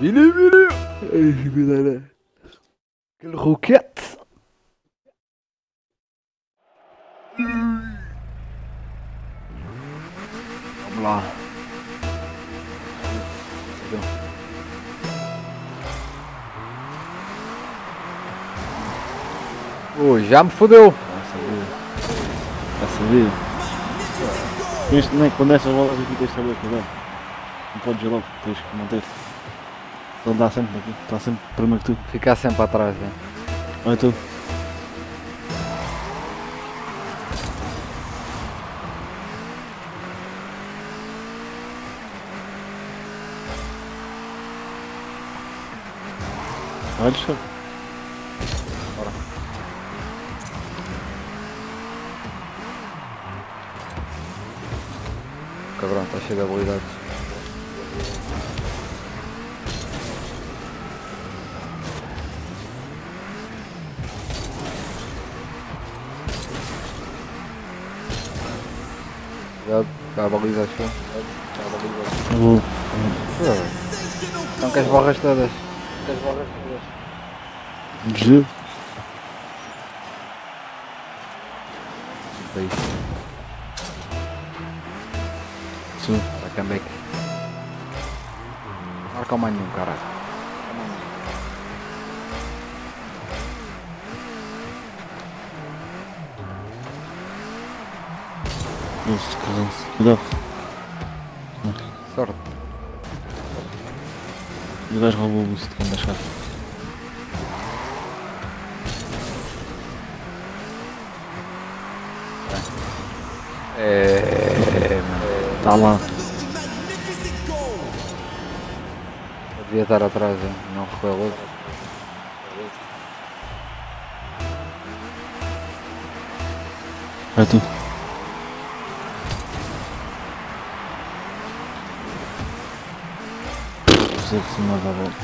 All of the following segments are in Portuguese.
Vini. Ai, cuidado. Aquele roquete. Vamos lá. Ui, já me fodeu. Já sabia. Este, nem quando essas bolas aqui tens de saber cuidado. Não podes ir logo, tens que manter. Ele dá sempre aqui, está sempre primeiro que tu. Ficar sempre atrás, né? Olha tu. Olha só. Bora. Cabrão, está cheio de habilidades. Cuidado, cá a baliza achou. Estão com as borras todas. Gelo. Beijo. Sim. Vai comeback. Marca o mais nenhum, caralho. Isso, criança. Cuidado. Sorte. E o gajo roubou o boost quando achar. Mano. Está lá. Eu devia estar atrás, hein? Não recuou outro. Vai tu. Precisa de cima da bola.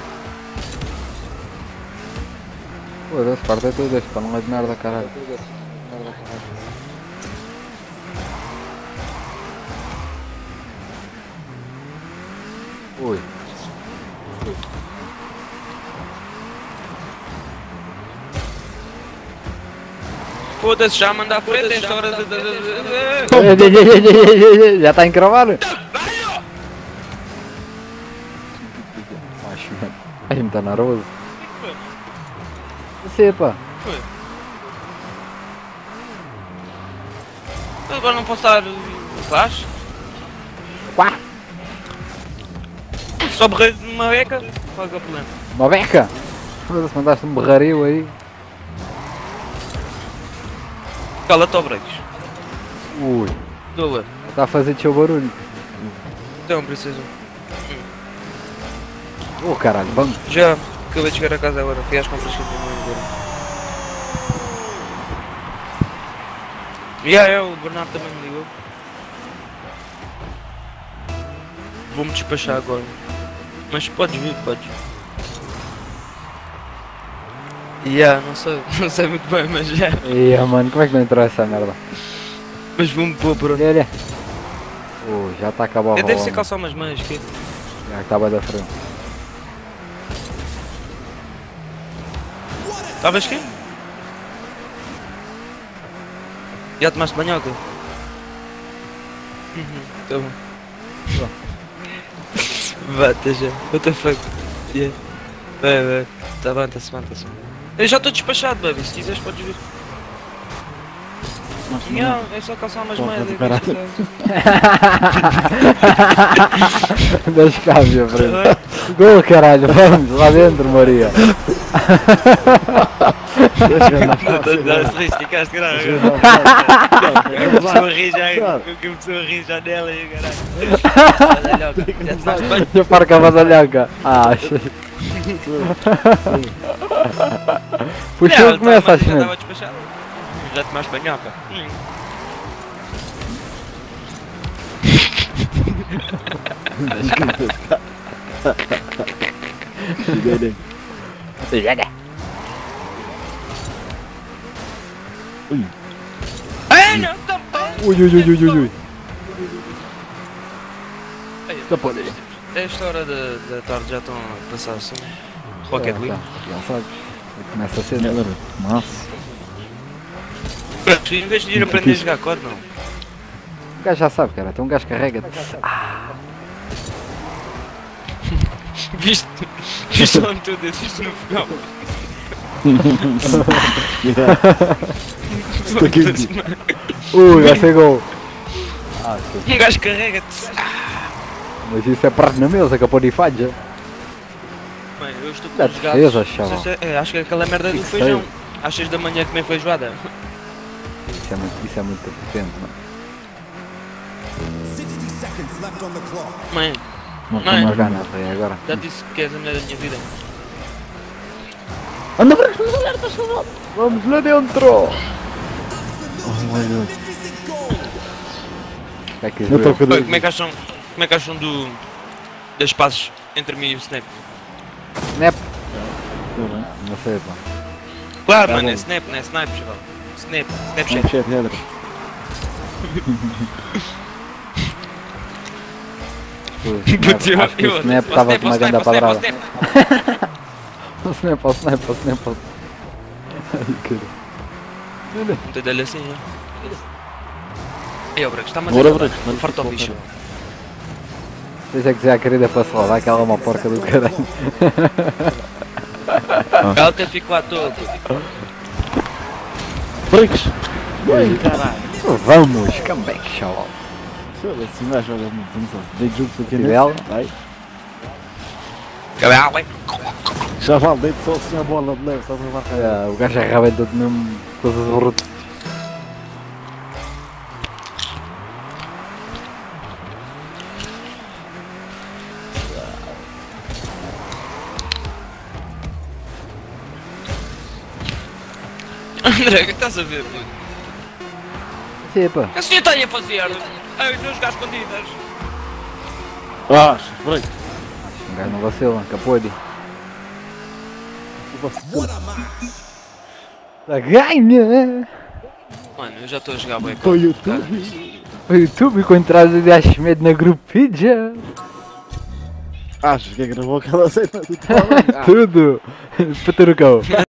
Foda-se, parte tudo este, para não é de merda, caralho. Ui. Foda-se, já manda à frente esta hora de... Já está a encravar? Acho mesmo. Ai, me está nervoso. Você, pá. Foi. Agora não posso dar flash? Quá! Só berrei numa beca? Qual é que é o problema? Uma beca! Foda-se, mandaste um berrario aí. Cala-te ao breaks. Ui. Dólar. Está a fazer teu barulho. Então, princesa. Oh caralho, vamos. Já acabei de chegar a casa agora. Fui às compras que eu tenho agora. O Bernardo também me ligou. Vou-me despachar agora. Mas podes vir, podes. Não sei muito bem, mas já. Ia, mano, como é que não entrou essa merda? Mas vou-me pôr por onde? Olha. Já está a acabar o Deve rola, ser mano. calçar umas meias, que Já está bem da frente. Estavas quê? Já tomaste banhoca? Tá bom. Vai, até já. What the fuck? Yeah. Vai. Tá bem, tá-se bem. Eu já estou despachado, baby. Se quiseres podes vir. Não, é só calçar umas Porra meias. do é caralho. que Deixa cá, minha frente. Gol, caralho, vamos lá dentro, Maria. Esticaste, caralho. Começou a rir já nela e caralho. Já tomaste banho? Já parca a vasalhaca. Achei. Puxou e começa, acho Já mesmo. estava despachado. Já tomaste banhoca? Ui. Ai, não, tá bom. Ui. Ai, Tá podendo. É esta hora da tarde, já estão a passar assim. Rocket League. Já sabes. Começa a ser. Galera, massa. Pronto, em vez de ir aprender a jogar COD, não. O gajo já sabe, cara. Então um gajo carrega. Viste onde tu desiste no final. Estou aqui. Já sei gol. Um gajo carrega-te. Mas isso é prato na mesa, que a pôr e falha. Mãe, eu estou com Dá os gatos. defesa, chaval. Não sei se acho que é aquela merda do Que feijão. Às 6 da manhã comer feijoada. Isso é muito potente, mano. 60 seconds left on the clock. Mãe, Não, Mãe. Não ganha aí agora. já disse que és a mulher da minha vida. anda para as alertas, chaval. Vamos lá dentro! Oh my god. É que Eu estou com Oi, como é que acham das passes entre mim e o Snap? Snap? Tudo bem. Não sei, pá. Claro, Tá mano, bom. é Snap, não é Snipe, chaval. Snapchat. Snapchat, Hedra. Acho que o Snap estava com uma grande padrada. O Snap. Ai, cara. Não te dele assim, já. Ei, ó, Brax, está-me a Bora, dizer. Brax. Farta ao bicho. Deixa que já a querida para se rolar, aquela é uma porca do caralho. Ela até ficou à toa. Breaks. Bem, caralho. Vamos, comeback, chaval. Foda-se, o gajo joga muito, não sabe. Dei juntos aqui Fidel. nesse. Vai. Cabelo. Chaval, deito só assim a bola de leve, só para marcar. O gajo arrebenta de mesmo coisas brutas. André, o que estás a ver, puto? Sim, pá. O que a senhora está aí a fazer? Ai, os meus gajos escondidas. Ah, break. Um gajo não vacila, capô-lhe. What a match! Tá ganha! Mano, eu já estou a jogar bem. Para o YouTube. O YouTube com entrada de Ashmed na grupinha. Achas que gravou aquela cena do Tudo. Tudo! Paturucão.